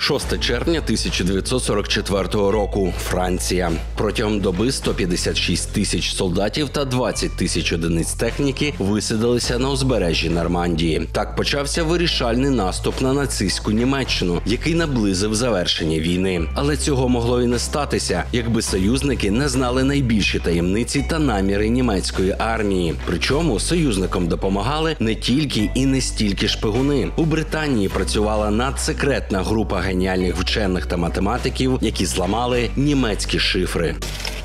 6 червня 1944 року. Франція. Протягом доби 156 тисяч солдатів та 20 тисяч одиниць техніки висадилися на узбережжі Нормандії. Так почався вирішальний наступ на нацистську Німеччину, який наблизив завершення війни. Але цього могло і не статися, якби союзники не знали найбільші таємниці та наміри німецької армії. Причому союзникам допомагали не тільки і не стільки шпигуни. У Британії працювала надсекретна група геніальних вчених та математиків, які зламали німецькі шифри.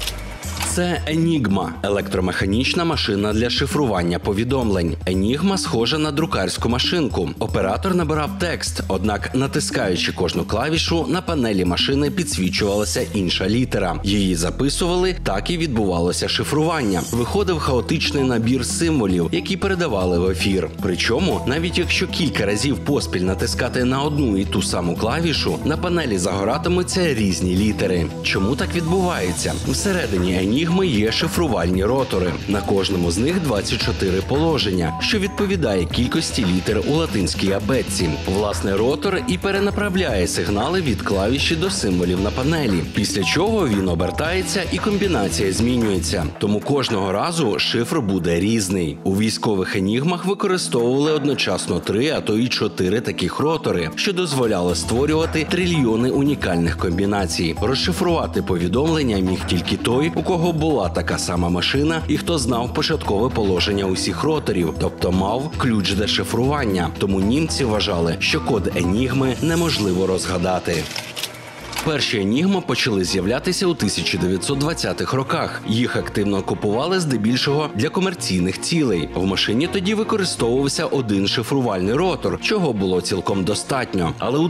Це Енігма – електромеханічна машина для шифрування повідомлень. Енігма схожа на друкарську машинку. Оператор набирав текст, однак, натискаючи кожну клавішу, на панелі машини підсвічувалася інша літера. Її записували, так і відбувалося шифрування. Виходив хаотичний набір символів, які передавали в ефір. Причому, навіть якщо кілька разів поспіль натискати на одну і ту саму клавішу, на панелі загоратимуться різні літери. Чому так відбувається? Всередині Енігми є шифрувальні ротори. На кожному з них 24 положення, що відповідає кількості літер у латинській абетці. Власне, ротор і перенаправляє сигнали від клавіші до символів на панелі, після чого він обертається і комбінація змінюється. Тому кожного разу шифр буде різний. У військових енігмах використовували одночасно 3, а то й 4 таких ротори, що дозволяло створювати трильйони унікальних комбінацій. Розшифрувати повідомлення міг тільки той, у кого була така сама машина і хто знав початкове положення усіх роторів, тобто мав ключ до шифрування. Тому німці вважали, що код Енігми неможливо розгадати. Перші Енігма почали з'являтися у 1920-х роках. Їх активно купували здебільшого для комерційних цілей. В машині тоді використовувався один шифрувальний ротор, чого було цілком достатньо. Але у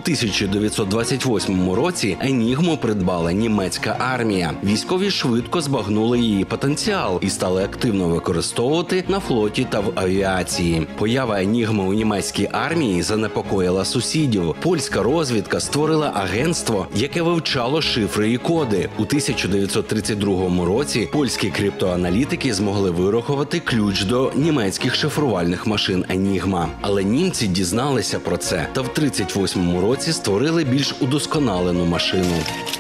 1928 році Енігму придбала німецька армія. Військові швидко збагнули її потенціал і стали активно використовувати на флоті та в авіації. Поява Енігми у німецькій армії занепокоїла сусідів. Польська розвідка створила агентство, яке вивчало шифри і коди. У 1932 році польські криптоаналітики змогли вирахувати ключ до німецьких шифрувальних машин Енігма. Але німці дізналися про це та в 1938 році створили більш удосконалену машину.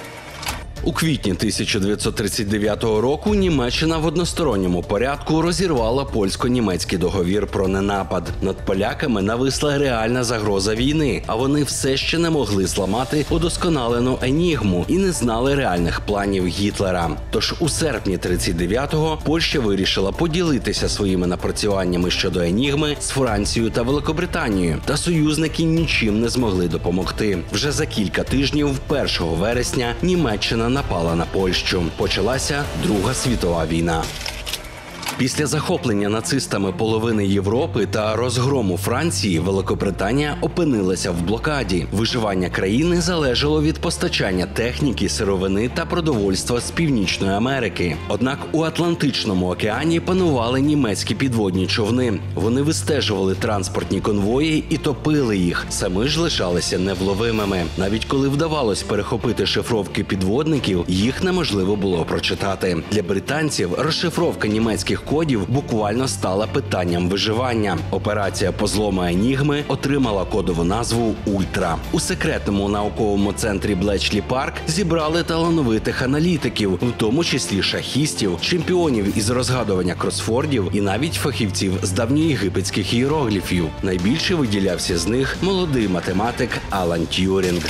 У квітні 1939 року Німеччина в односторонньому порядку розірвала польсько-німецький договір про ненапад. Над поляками нависла реальна загроза війни, а вони все ще не могли зламати удосконалену Енігму і не знали реальних планів Гітлера. Тож у серпні 1939-го Польща вирішила поділитися своїми напрацюваннями щодо Енігми з Францією та Великобританією. Та союзники нічим не змогли допомогти. Вже за кілька тижнів, 1 вересня, Німеччина напала на Польщу. Почалася Друга світова війна. Після захоплення нацистами половини Європи та розгрому Франції Великобританія опинилася в блокаді. Виживання країни залежало від постачання техніки, сировини та продовольства з Північної Америки. Однак у Атлантичному океані панували німецькі підводні човни. Вони вистежували транспортні конвої і топили їх. Самі ж лишалися невловимими. Навіть коли вдавалось перехопити шифровки підводників, їх неможливо було прочитати. Для британців розшифровка німецьких кодів буквально стала питанням виживання. Операція по злому Енігми отримала кодову назву «Ультра». У секретному науковому центрі Блечлі Парк зібрали талановитих аналітиків, в тому числі шахістів, чемпіонів із розгадування кросфордів і навіть фахівців з давньоєгипетських іерогліфів. Найбільше виділявся з них молодий математик Алан Т'юрінг.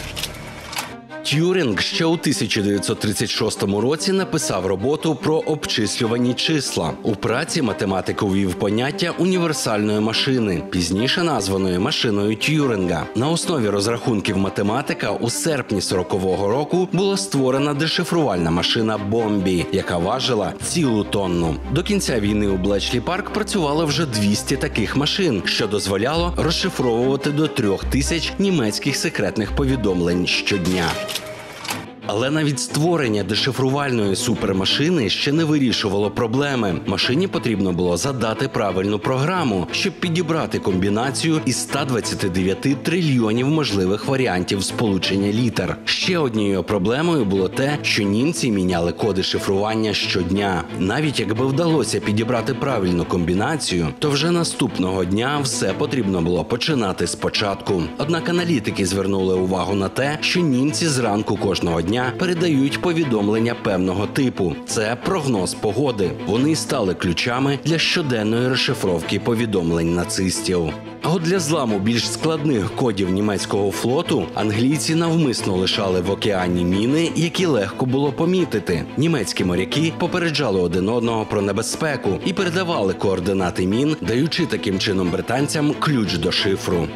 Т'юрінг ще у 1936 році написав роботу про обчислювані числа. У праці математик увів поняття універсальної машини, пізніше названої машиною Т'юрінга. На основі розрахунків математика у серпні 40-го року була створена дешифрувальна машина Бомбі, яка важила цілу тонну. До кінця війни у Блечлі Парк працювало вже 200 таких машин, що дозволяло розшифровувати до 3000 німецьких секретних повідомлень щодня. Але навіть створення дешифрувальної супермашини ще не вирішувало проблеми. Машині потрібно було задати правильну програму, щоб підібрати комбінацію із 129 трильйонів можливих варіантів сполучення літер. Ще однією проблемою було те, що німці міняли коди шифрування щодня. Навіть якби вдалося підібрати правильну комбінацію, то вже наступного дня все потрібно було починати спочатку. Однак аналітики звернули увагу на те, що німці зранку кожного дня передають повідомлення певного типу. Це прогноз погоди. Вони стали ключами для щоденної розшифровки повідомлень нацистів. А от для зламу більш складних кодів німецького флоту англійці навмисно лишали в океані міни, які легко було помітити. Німецькі моряки попереджали один одного про небезпеку і передавали координати мін, даючи таким чином британцям ключ до шифру.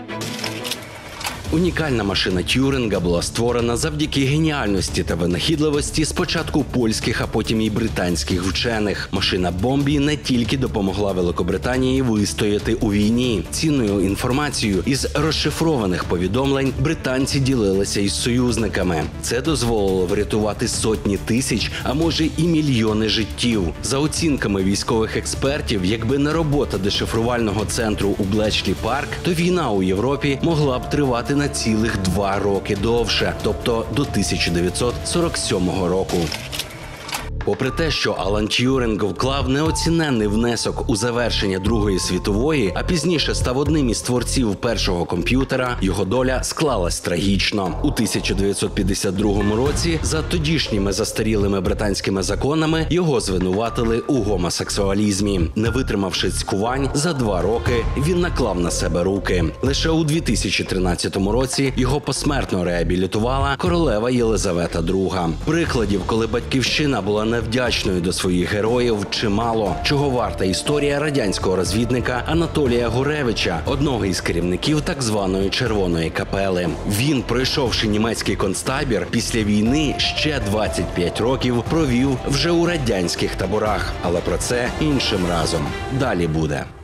Унікальна машина Т'юринга була створена завдяки геніальності та винахідливості спочатку польських, а потім і британських вчених. Машина Бомбі не тільки допомогла Великобританії вистояти у війні. Цінною інформацією із розшифрованих повідомлень британці ділилися із союзниками. Це дозволило врятувати сотні тисяч, а може і мільйони життів. За оцінками військових експертів, якби не робота дешифрувального центру у Блечлі-Парк, то війна у Європі могла б тривати на цілих 2 роки довше, тобто до 1947 року. Попри те, що Алан Т'юринг вклав неоціненний внесок у завершення Другої світової, а пізніше став одним із творців першого комп'ютера, його доля склалась трагічно. У 1952 році за тодішніми застарілими британськими законами його звинуватили у гомосексуалізмі. Не витримавши цькувань, за 2 роки він наклав на себе руки. Лише у 2013 році його посмертно реабілітувала королева Єлизавета II. Прикладів, коли батьківщина була невдячною до своїх героїв, чимало. Чого варта історія радянського розвідника Анатолія Гуревича, одного із керівників так званої Червоної капели. Він, пройшовши німецький концтабір, після війни ще 25 років провів вже у радянських таборах. Але про це іншим разом. Далі буде.